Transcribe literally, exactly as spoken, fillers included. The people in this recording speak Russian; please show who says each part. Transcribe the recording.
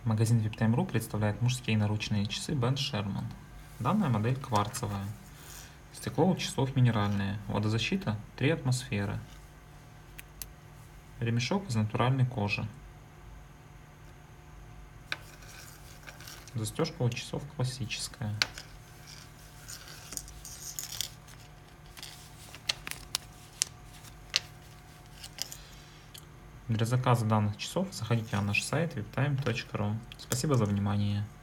Speaker 1: Магазин виптайм.ру представляет мужские наручные часы Бен Шерман. Данная модель кварцевая. Стекло у часов минеральное. Водозащита три атмосферы. Ремешок из натуральной кожи. Застежка у часов классическая. Для заказа данных часов заходите на наш сайт виптайм точка ру. Спасибо за внимание.